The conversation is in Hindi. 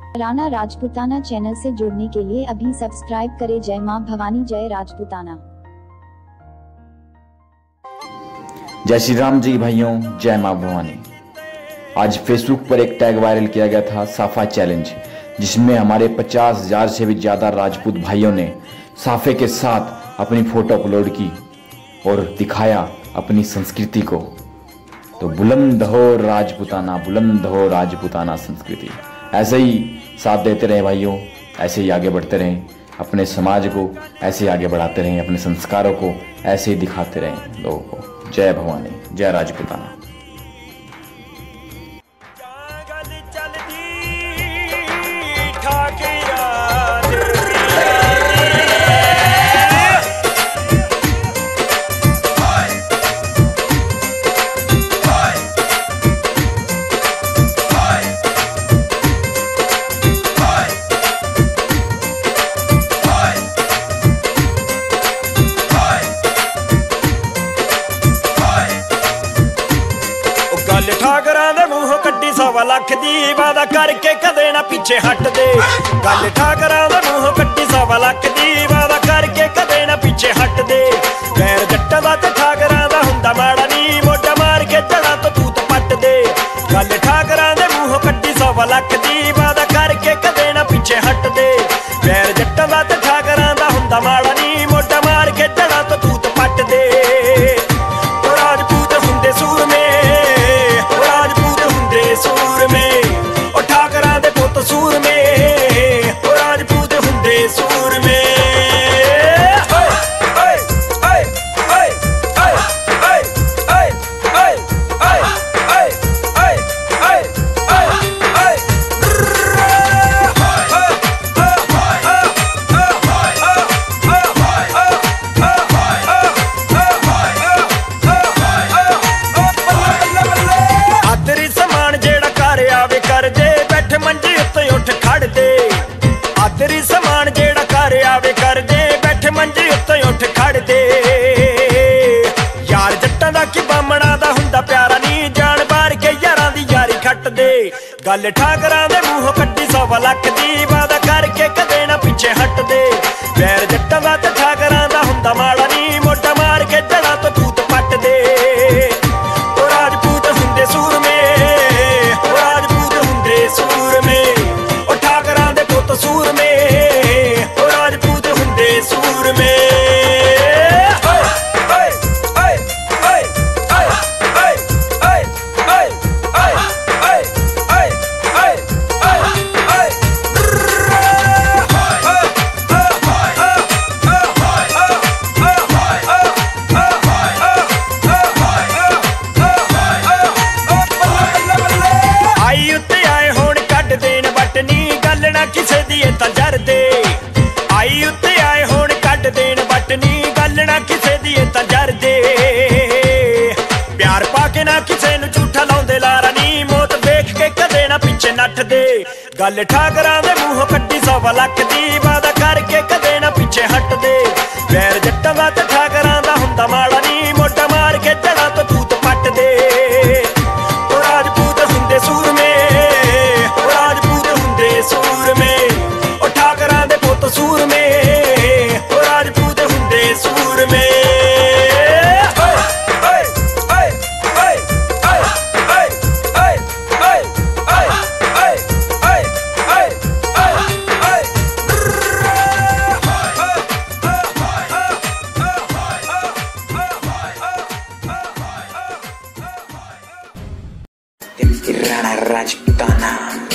राणा राजपूताना चैनल से जुड़ने के लिए अभी सब्सक्राइब करें। जय मां भवानी, जय राजपूताना। जय श्री राम जी भाइयों, जय मां भवानी। आज फेसबुक पर एक टैग वायरल किया गया था, साफा चैलेंज, जिसमें हमारे 50,000 से भी ज़्यादा राजपूत भाइयों ने साफे के साथ अपनी फोटो अपलोड की और दिखाया अपनी संस्कृति को। तो बुलंद हो राजपूताना, बुलंद हो राजपूताना संस्कृति। ऐसे ही साथ देते रहे भाइयों, ऐसे ही आगे बढ़ते रहें, अपने समाज को ऐसे ही आगे बढ़ाते रहें, अपने संस्कारों को ऐसे ही दिखाते रहें लोगों को। जय भवानी, जय राजपूताना। ठाकरां दे मूंहों कड्डी 100 लाख दी वादा करके कदे ना पीछे हट दे। गल ठाकरां दे मूंहों कड्डी 100 लाख दी वादा करके कदे ना पीछे हट दे। पैर जट्टां दा ते ठाकरां दा हुंदा माड़ा नी, मोढा मार के जड़ा तो तूत पट दे। गल ठाकरां दे मूंहों कड्डी 100 लाख दी वादा करके कदे ना पीछे हट दे। पैर जट्टां दा ते ठाकरां दा हुंदा माड़ा नी, मोढा मार के जड़ा तो तूत पट दे। राजपूत हुंदे सूर में, सूर में ओ ठाकरां दे पुत सूर में, ओ राजपूत हुंदे सूर में। तेरी समान जेड़ा घर आवे कर दे, बैठे मंजे उत्ते उठ खड़ दे। यार जट्टां दा कि बामणा दा हुंदा प्यारा नी, जान बार के यारां दी यारी खट दे। गल ठाकरां दे मूंहों कड्डी 100 लाख दी वादा करके कदे ना पीछे हट दे। पैर जट्टां दा ते ठाकरां दा हुंदा माड़ा नी, मोढा मार के जड़ा तो तूत पट दे। ओ राजपूत हुंदे सूर में, ओ राजपूत हुंदे सूर में, ओ ठाकरां दे पुत सूर में, सूर में। आई उत्ते आए होण कड्ड देण बटनी, गल ना किसे दी तां जर दे। आई उत्ते आए होण कड्ड देण बटनी, गल ना किसे दी तां जर दे। प्यार पाके ना किसे नूं झूठा लाउंदे लारा नी, मौत वेख के कदे ना पीछे नट दे। गल ठाकरां दे मूंहों कड्डी 100 लाख दी वादा करके कदे ना पीछे हट दे। पैर जट्टां दा ते ठाकरां दा हुंदा माड़ा नी, मोढा मार के जड़ा तो तूत पट दे। ओ राजपूत हुंदे सूर में, ओ राजपूत हुंदे सूर में, ओ ठाकरां दे पुत सूर में, ओ राजपूत हुंदे सूर में। राणा राजपूताना।